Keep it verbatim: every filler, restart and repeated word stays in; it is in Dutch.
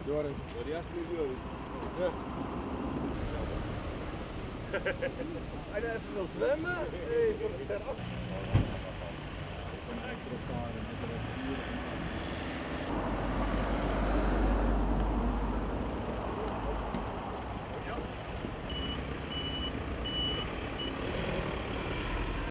Joris. Ja, die eerste niet Joris. Ja. Als je even wil zwemmen, even eraf.